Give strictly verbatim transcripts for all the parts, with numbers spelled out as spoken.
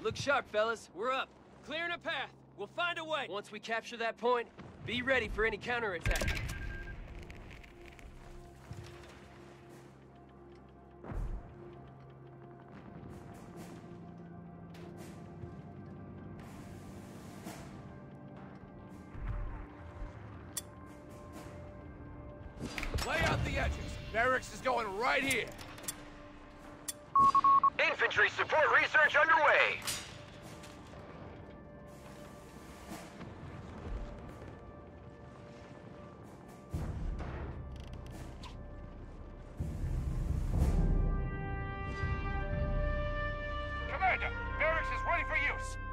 Look sharp, fellas. We're up. Clearing a path. We'll find a way. Once we capture that point, be ready for any counterattack. Lay out the edges. Barracks is going right here. Infantry support research underway. Commander, barracks is ready for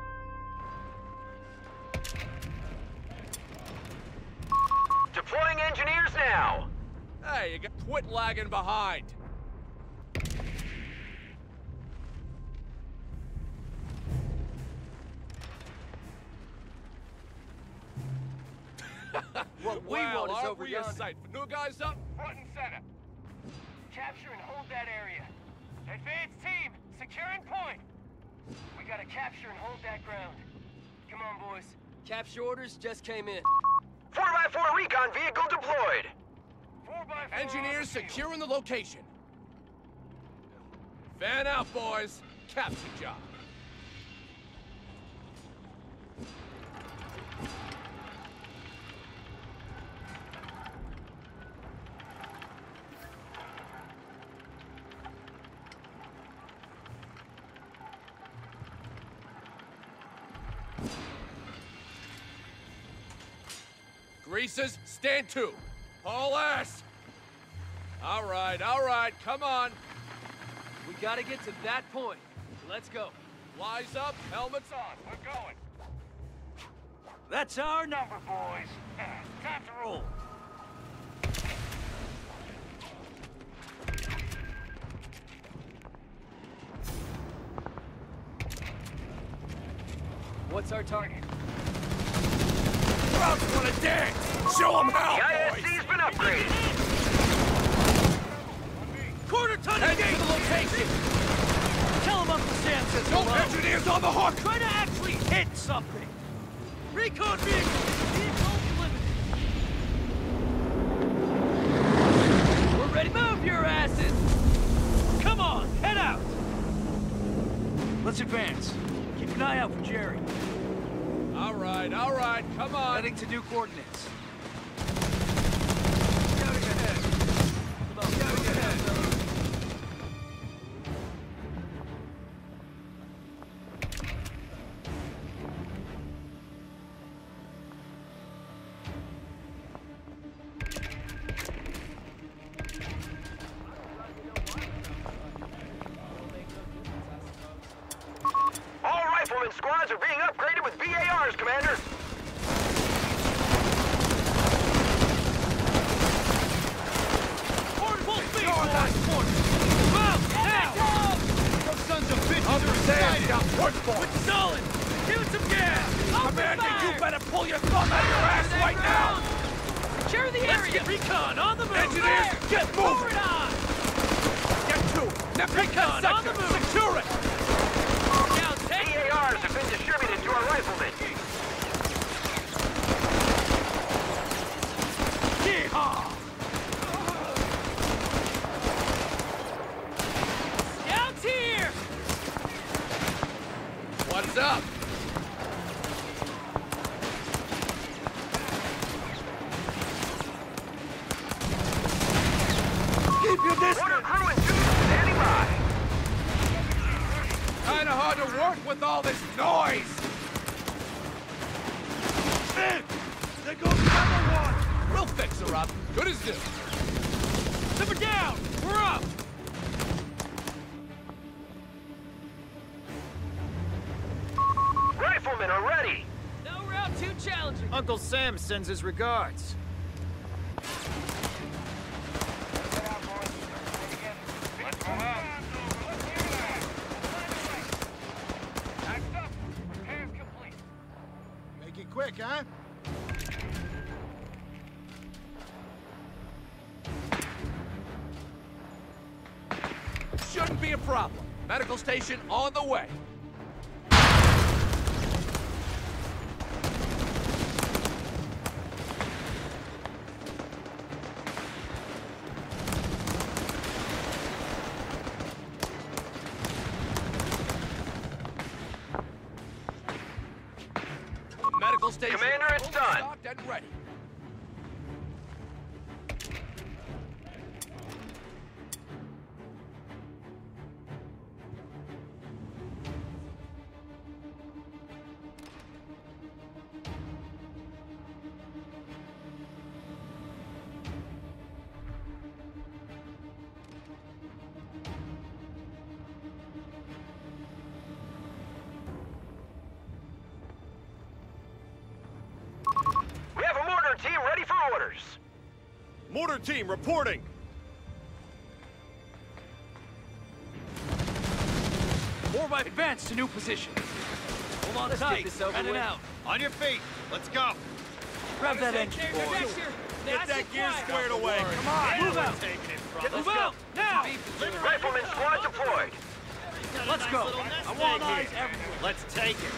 use. Deploying engineers now. Hey, you got quit lagging behind. What we Well, want is aren't over we a yonder. sight for new guys up front and center. Capture and hold that area. Advance team, securing point. We gotta capture and hold that ground. Come on, boys. Capture orders just came in. four by four recon vehicle deployed. Four by four Engineers on the field. securing the location. Fan out, boys. Capture job. Greasers, stand to. Haul ass. All right, all right, come on. We gotta get to that point. Let's go. Flies up, helmets on. We're going. That's our number, boys. Time to roll. What's our target? Crowds wanna dance. Show them The how, I boys. S C's been upgraded. Quarter ton Head to the location. Tell them Uncle Sam says No hello. engineers on the hook. Try to actually hit something. Recon vehicle. Vehicle limited. We're ready. Move your asses. Come on, head out. Let's advance. Keep an eye out for Jerry. All right, all right, come on. Heading to new coordinates. Scouting ahead. Come on, Scouting ahead. All rifleman squads are being upgraded with V A Rs, Commander. Forward full speed. Go on, guys. Come out, now. Those sons of bitches are excited. Got push for it. Solid. Give it some gas. Commander, you better pull your thumb out of your ass right now. Secure the Let's area. get- Recon on the move. Engineers, There. get moving. Forward on. Get to. Now pick that Recon on the sector. move. Secure it. Now take V A Rs have been distributed to our riflemen. Yeehaw. Scouts here. What's up? Keep your distance. Order crew and troops standing by. Kinda hard to work with all this noise. Vic! There goes number one! We'll fix her up. Good as new. Number down. We're up. Riflemen are ready. No route too challenging. Uncle Sam sends his regards. Make it quick, huh? Shouldn't be a problem. Medical station on the way. station. Commander, it's Fully done. stocked and ready. We have a mortar team ready for orders. Mortar team reporting. More by advance to new position. Hold on Let's tight. get this over Running with. out. On your feet. Let's go. Grab that engine, There's boys. next year. Get Nice that and gear quiet. squared away. Come on. Move out. Taking it from Get us. move out now. Rifleman squad deployed. Let's go. I want eyes everywhere. Let's take it.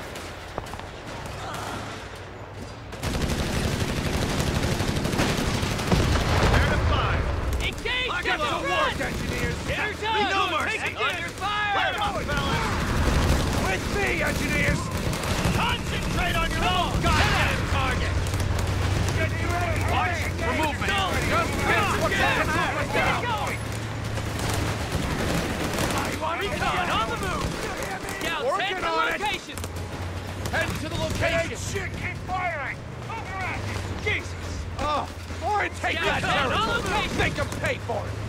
Prepare to fire. Engage. Get Get to the work, run. engineers. Here We goes. no mercy. Take it Under under fire. fire. Come on, fellas. With me, engineers. Concentrate on your own goddamn target. Watch for movement. Just miss what's happening. Let's Get go. going. Recon on the move. Scouts, Working head to on it. location. Head to the location. shit, keep firing. Jesus. Oh, orientate Scout, that head on territory. location. Make them pay for it.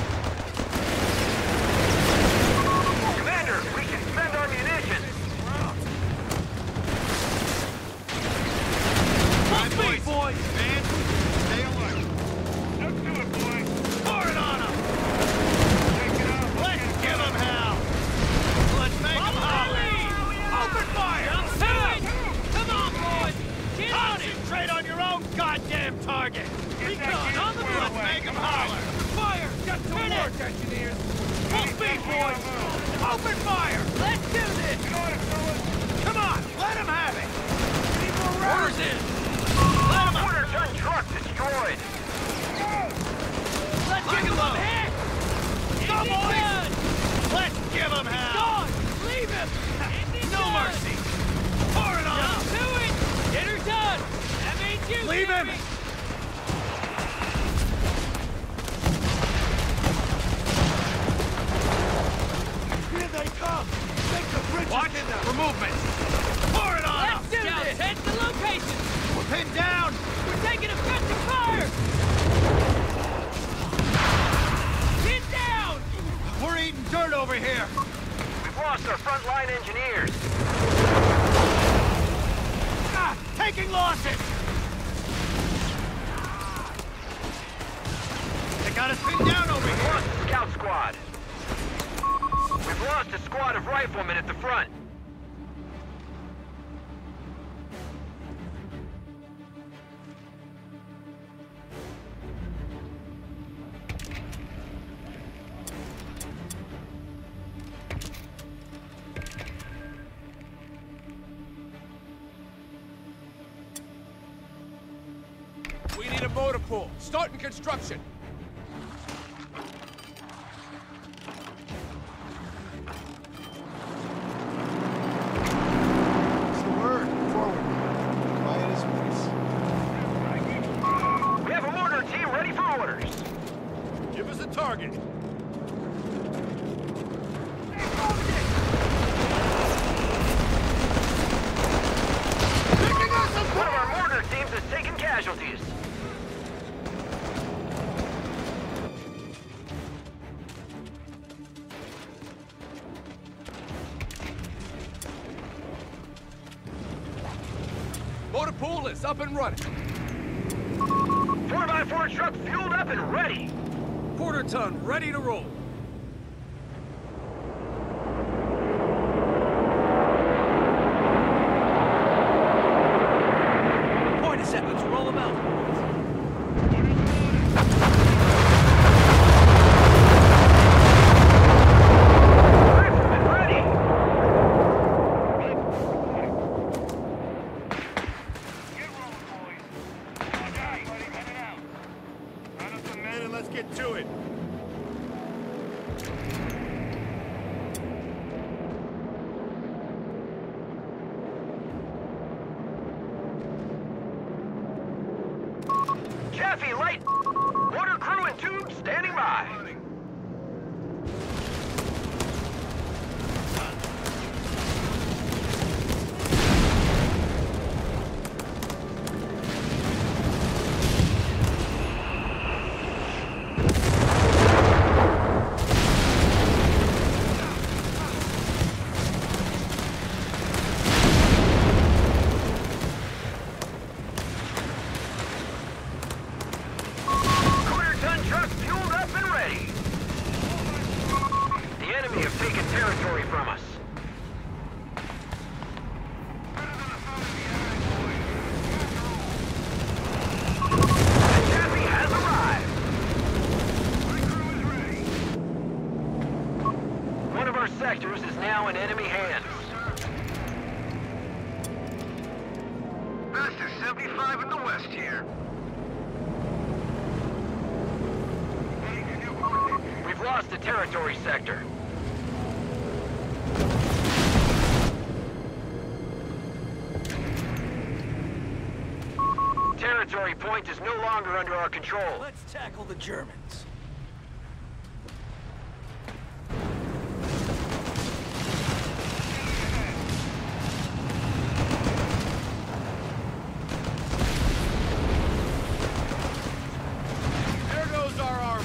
Commander, we can spend our munitions. Full speed, boys. Man, stay alert. Let's do it, boys. Pour it on them. Let's give them hell. Let's make them holler. Open fire. Come on, boys. Get on it. Concentrate on your own goddamn target. Recon on the move. Let's make them holler. Fire. Get to Turn it. work, engineers. Full speed, boys. Open fire. Let's do this. Come on, let them have it. Orders in. Mortar ton truck destroyed. Let's Lock give him him up. a hand. Go, Engine boys. done. Let's give them hell. Gone. Leave him. Engine No done. mercy. Pour it on Jump them. to it. Get her done. That means you. Leave him. Jimmy. Here they come. Make the bridges Watch in them. for movement. Pour it on Let's them. do this. Head to location. We're pinned down. We're taking effective fire. Get down. We're eating dirt over here. We've lost our frontline engineers. Ah, taking losses. They got us pinned down over We've here. lost the scout squad. We've lost a squad of riflemen at the front. We need a motor pool. Starting construction. What's the word? Forward. Quiet as mice. We have a mortar team ready for orders. Give us a target. One of our mortar teams has taken casualties. Motor pool is up and running. four by four truck fueled up and ready. Quarter ton, ready to roll. Point is set. Let's roll them out. Riflemen ready. Get rolling, boys. All right, buddy, headed out. Run up some men and let's get to it. Heavy, light! Water crew and tubes standing by. Territory from us. The Chappie has arrived. My crew is ready. One of our sectors is now in enemy hands. Master seventy-five in the west here. We've lost the territory sector. Territory point is no longer under our control. Let's tackle the Germans. There goes our armor.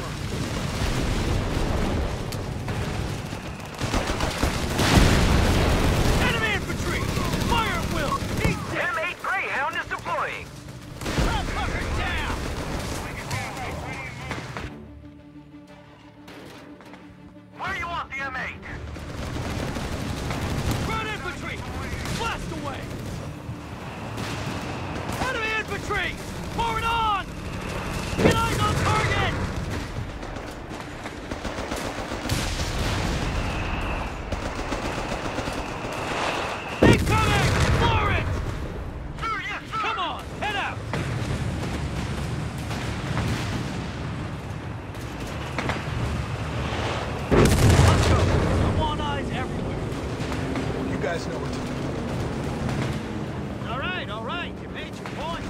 Enemy infantry! Fire at will! M eight Greyhound is deploying. Down! Where do you want the M eight? Front infantry! Blast away! Enemy infantry! Forward on! Get eyes on target! Incoming! Floor it! Sir, yes, sir. Come on, head out! Let's go! I want eyes everywhere. You guys know what to do. All right, all right, you made your point.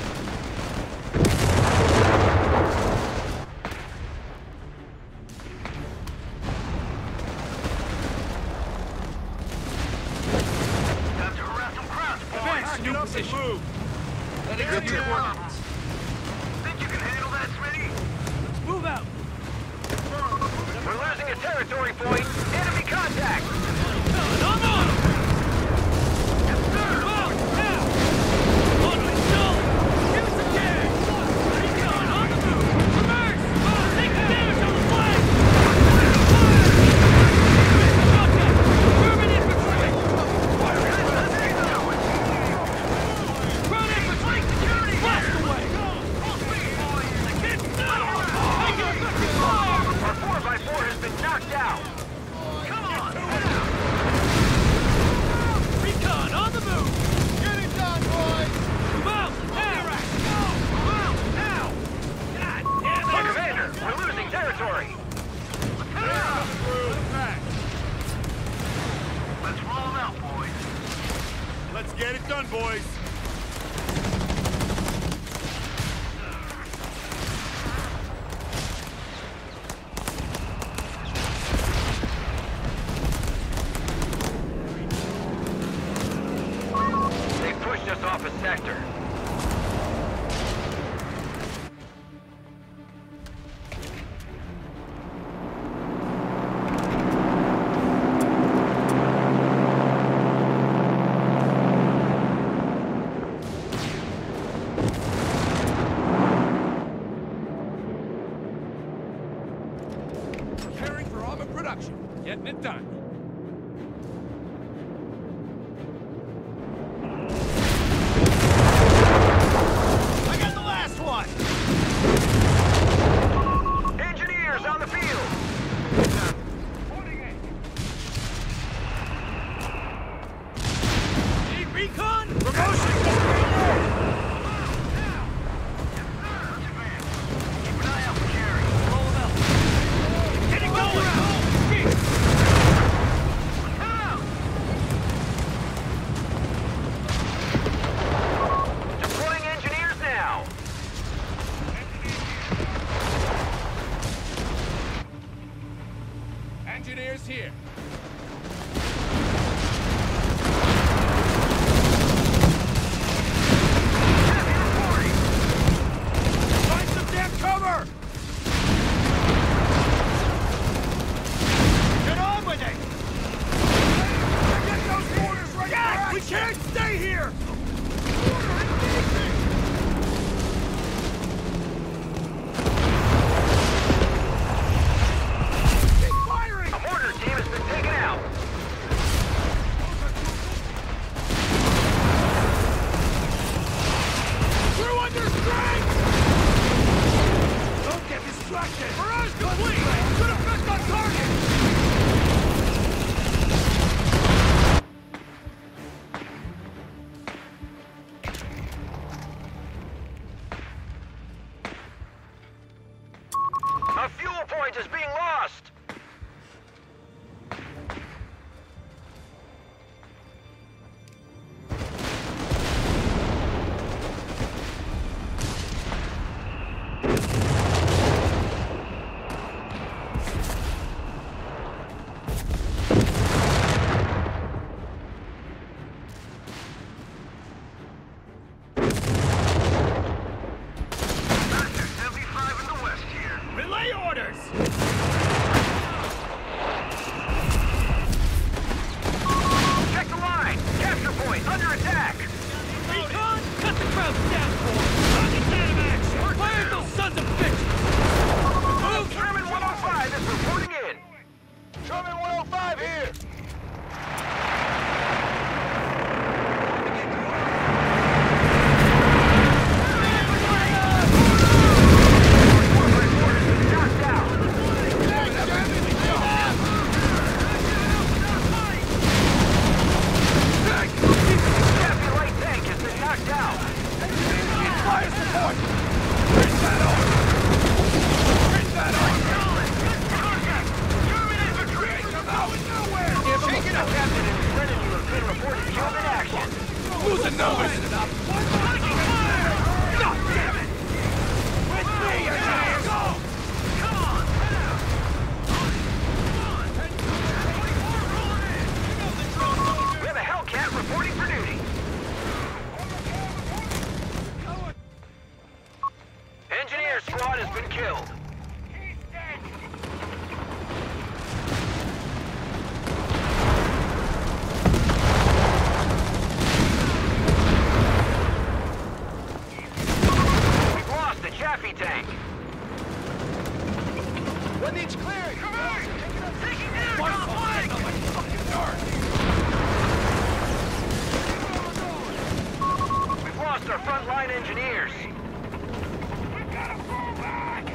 Time to harass some crowds, boys. Advance, new position. Move. Let it Good get your job. coordinates. Think you can handle that, Smitty? Move out! We're losing a territory point. Enemy contact. No, no! Yes, sir. Well, now! On with Joe! Give us a gas! Recon, on the move! Reverse! Take the damage on the flank! Contact! German infantry! Front infantry! Blast away! Take your effective fire! Our four by four has been knocked out. Come on. Recon, on the move! Get it done, boys. Move out! Now! Move out! Now! God damn it! Commander, we're losing territory. Back. Let's roll them out, boys. Let's get it done, boys. They pushed us off a sector. Preparing for armor production. Getting it done. I got the last one! Engineers on the field. Need recon? Promotion! Keep an eye out for Jerry. Roll them out. Get it going! engineers here. Find some damn cover! Get on with it! Get those mortars ready! God, we can't stay here! Keep firing! A mortar team has been taken out. We're under strength! Don't get distracted! Barrage complete! Good effect on target! A fuel point is being lost. seventy-five in the west here. Relay orders! Check the line. Capture point under attack. Recon, cut the crowd down for him. Rockets out of action. Fire those sons of bitches. Move. Sherman one oh five is reporting in. Sherman one oh five here! Knocked out. Chappie light tank has been knocked out. Fire support! Bring that on! Bring that on! German infantry! Come out of nowhere! Take it up, Captain, and Brennan, you have been reported killed in action. Losing numbers! God damn it! With me, engineers! Go! Come on! We have a Hellcat reporting for duty. Engineer squad has been killed. He's dead! We've lost the Chaffee tank. What needs clearing? Come on! Taking air One conflict! flag! My fucking dark! We've lost our frontline engineers. We gotta fall back!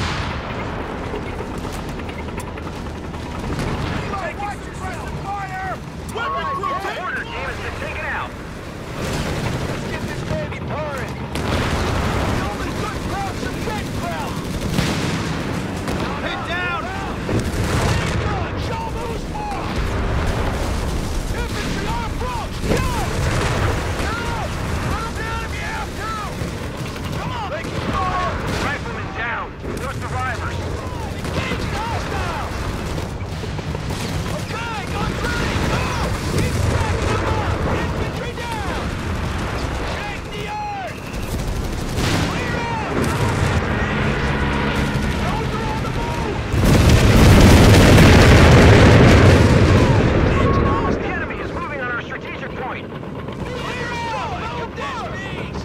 Watch yourself! Fire! Weapon group The mortar team has been taken out. Let's get this baby purring! The only good crowd's a dead crowd! Head down! Show them who's more! Infantry on approach! Go! Go! Run them down if you have to! Come on! Make it fire! Rifleman down. No survivors. Engage the hostile! Okay, gun ready! Go! Keep stacking them up! Infantry down! Shake the earth! Clear out! Those are on the move! The enemy is moving on our strategic point. Clear out! Move this beast!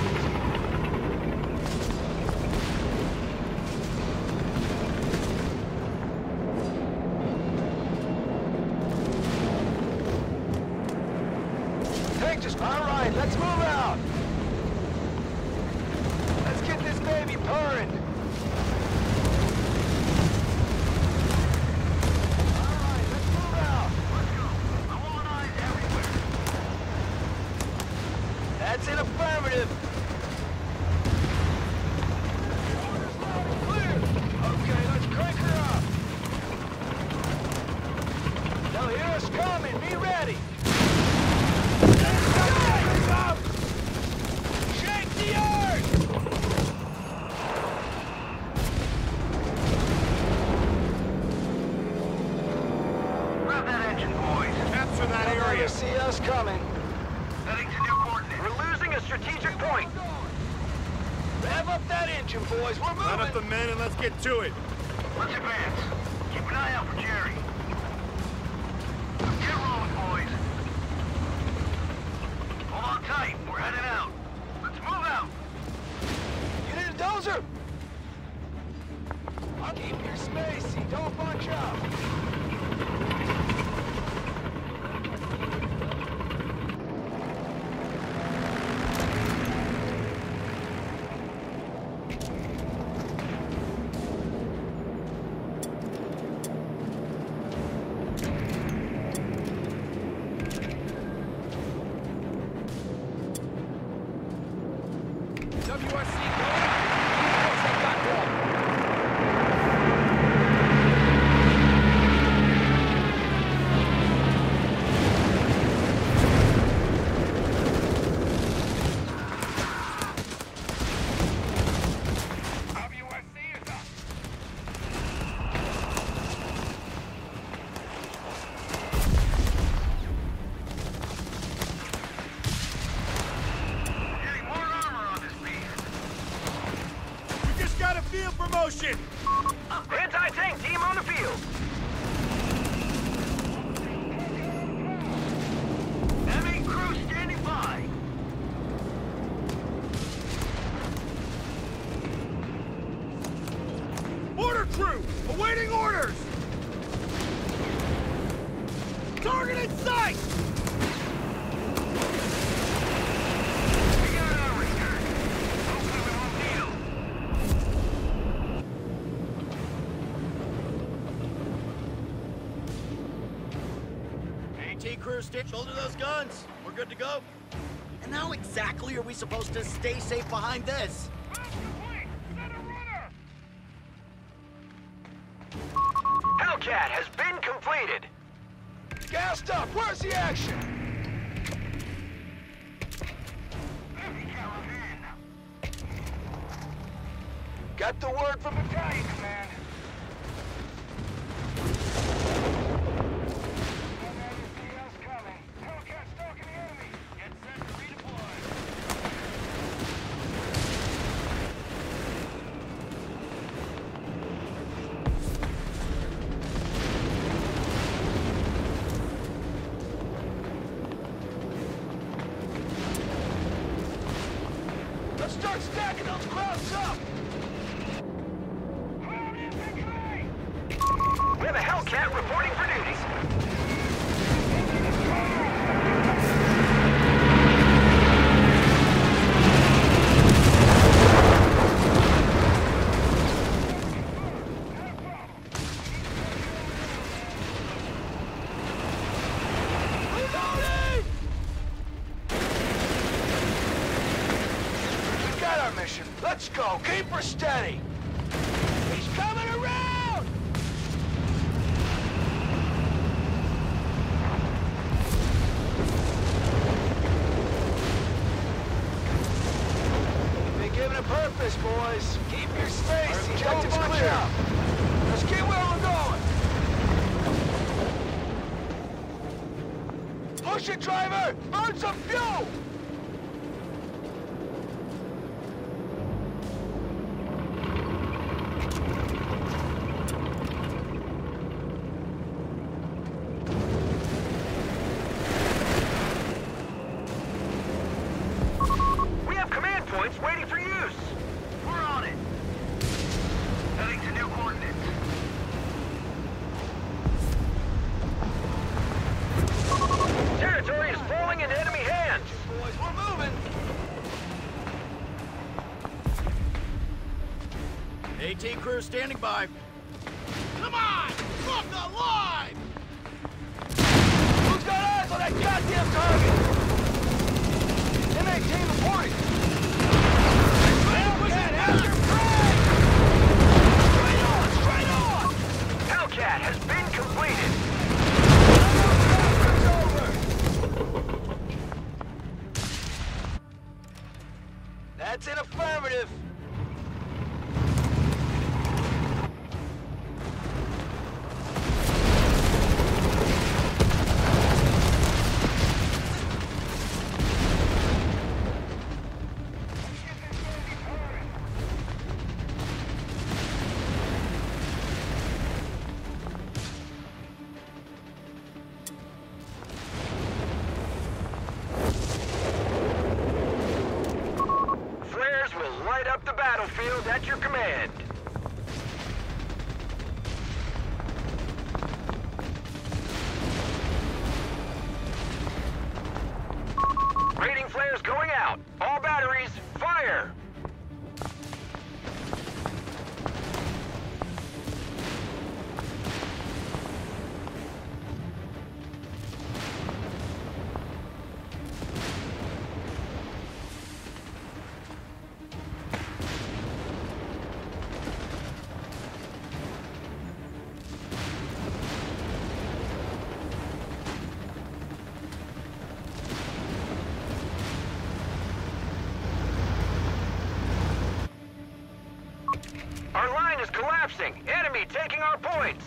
Tank just... All right, let's move out! Let's get this baby purring! All right, let's move out! Let's go! I want eyes everywhere! That's an affirmative! Orders loud and clear! Okay, let's crank her up! They'll hear us coming! Be ready! Shake the earth! Attention, boys. Capture that area. See us coming. Heading to new coordinates. We're losing a strategic point. Rev up that engine, boys. We're moving. Line up the men and let's get to it. Let's advance. Keep an eye out for Jerry. Get rolling, boys. Hold on tight. We're heading out. Let's move out. You need a dozer? I'll keep your spacey. Don't bunch up. W S C going up. Reinforce that platform. W S C is up. Getting more armor on this beast. We just got a field promotion. Anti-tank team on the field. M eight crew standing by. Mortar crew, awaiting orders. Target in sight. We got our return. Hopefully we won't need 'em. AT crew, stick, shoulder those guns. We're good to go. And how exactly are we supposed to stay safe behind this? Hellcat has been completed. Gassed up. Where's the action? Got the word from Battalion Command. Hellcat stalking the enemy. Get set to redeploy. Let's start stacking those crowds up! We have a Hellcat reporting for duty. Reloading! We got our mission. Let's go. Keep her steady. He's coming around! Been given a purpose, boys. Keep your space. The objective's clear. Let's get where we're going. Push it, driver! Burn some fuel! We have command points waiting for use. We're on it. Heading to new coordinates. Territory is falling into enemy hands. Boys, we're moving. AT crew standing by. Come on, fuck the line. Who's got eyes on that goddamn target? M eight team reporting. Hellcat has your flag! Straight on, straight on! Hellcat has been completed. That's an affirmative. Reinforcing! Enemy taking our points!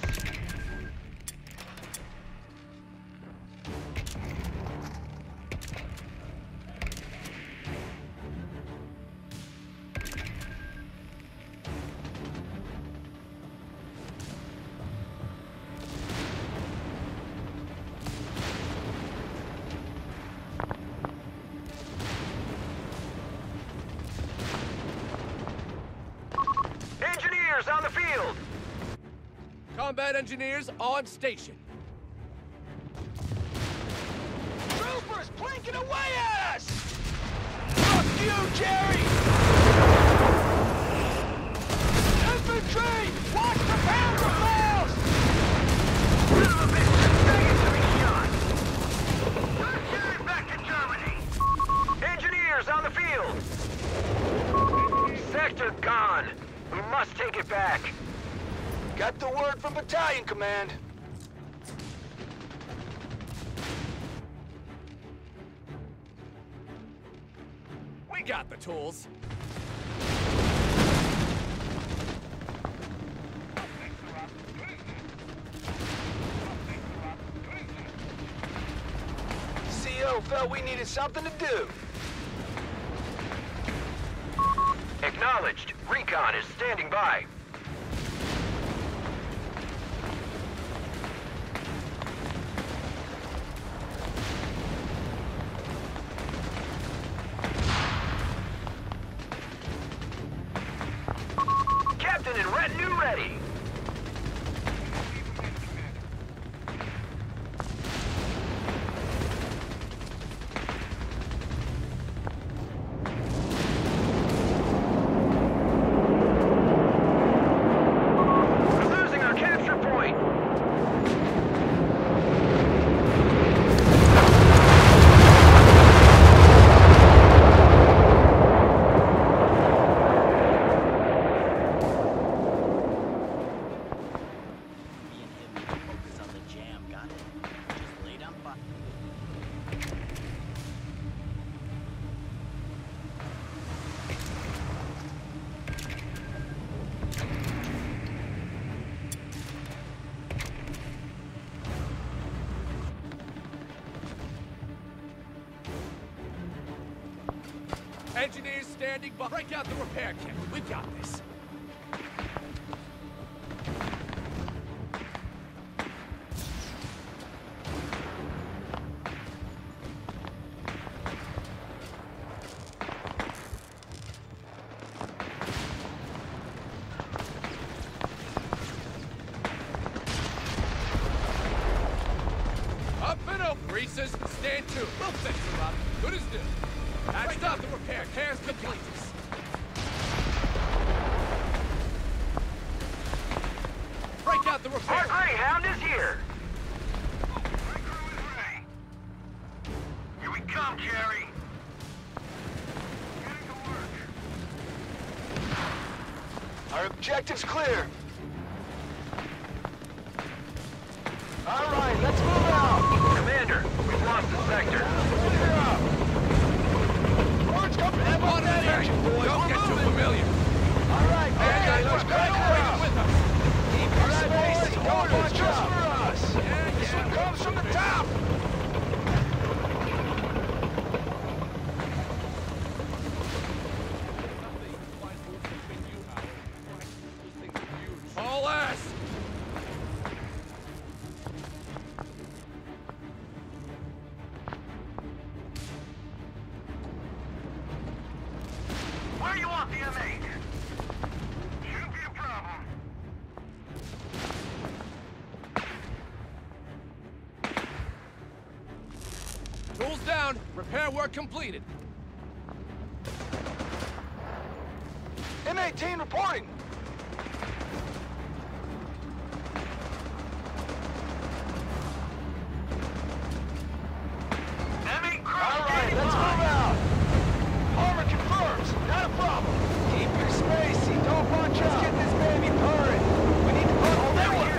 Engineers on the field! Combat engineers on station. Troopers blinking away at us! Fuck you, Jerry! Infantry! Watch the Panzer Faust! Son of a bitch, this thing is to be shot! Let's get it back to Germany! Engineers on the field! Sector gone! We must take it back! Got the word from Battalion Command. We got the tools. C O felt we needed something to do. Acknowledged. Recon is standing by. Captain and retinue ready. We're losing our capture point. Me and him need to focus on the jam, got it? Just lay down by. Engineers standing by. Break out the repair kit. We got this. Up and up, greasers. Stand to. We'll fix her up. Good as new. That's not the repair. Care's complete. Break out the repair. Our Greyhound is here. Here we come, Jerry. Getting to work. Our objective's clear. All right, let's move out. Commander, we've lost the sector. Clear up. Orange company, have on that engine, boys. Don't We're get too moving. familiar. All right, okay, let's back around. with us. Keep your space. Don't bunch just for us. This one comes from the top. All ass. Where you want the M eight? Shouldn't be a problem. Tools down. Repair work completed. M eighteen reporting. M eight crew All right, standing let's by. move out. Armor confirms. Not a problem. Keep your spacey. Don't bunch up. Let's get this baby purring. We need to put all that one.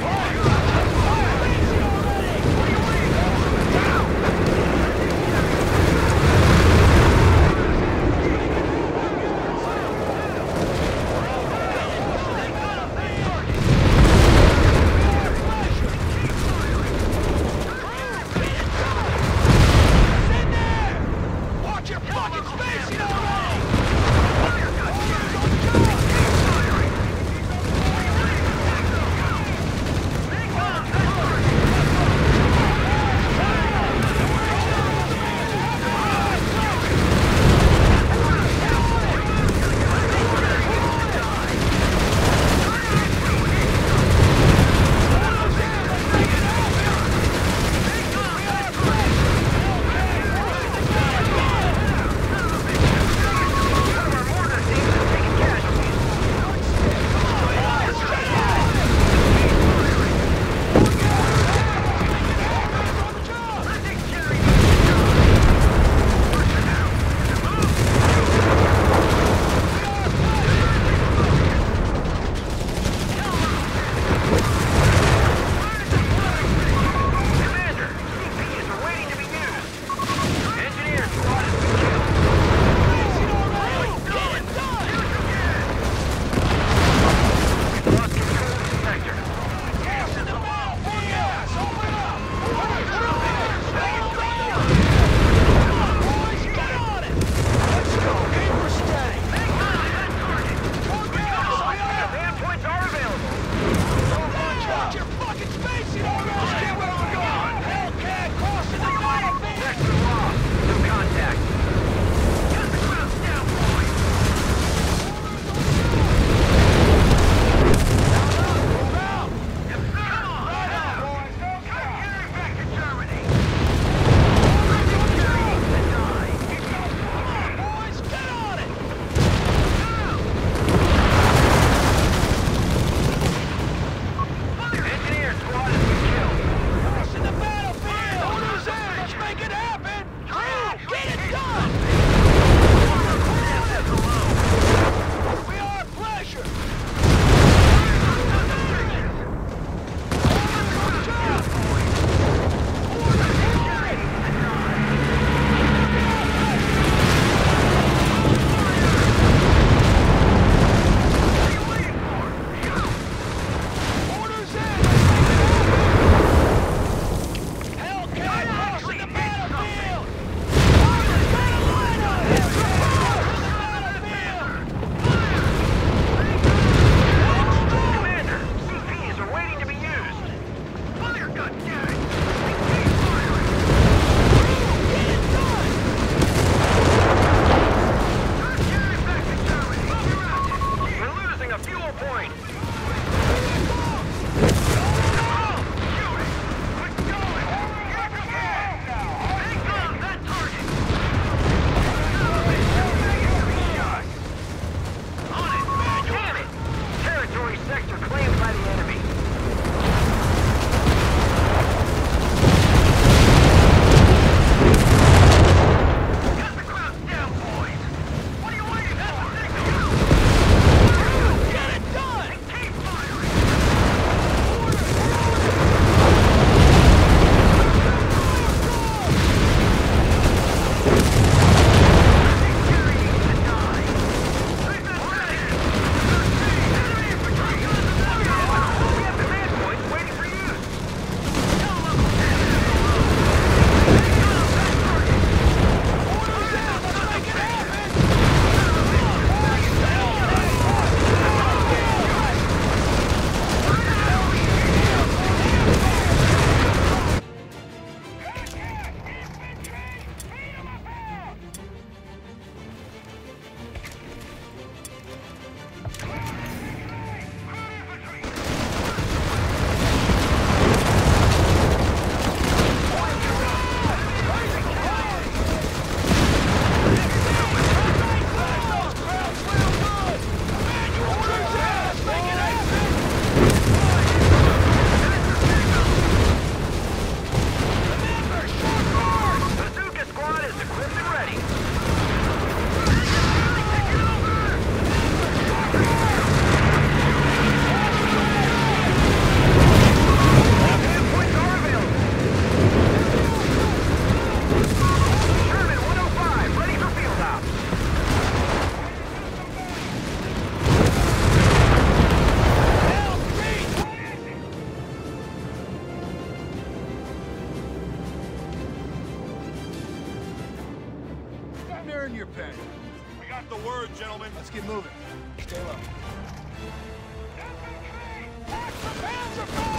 earn your pay. We got the word, gentlemen. Let's get moving. Stay low. Infantry! March the Panzer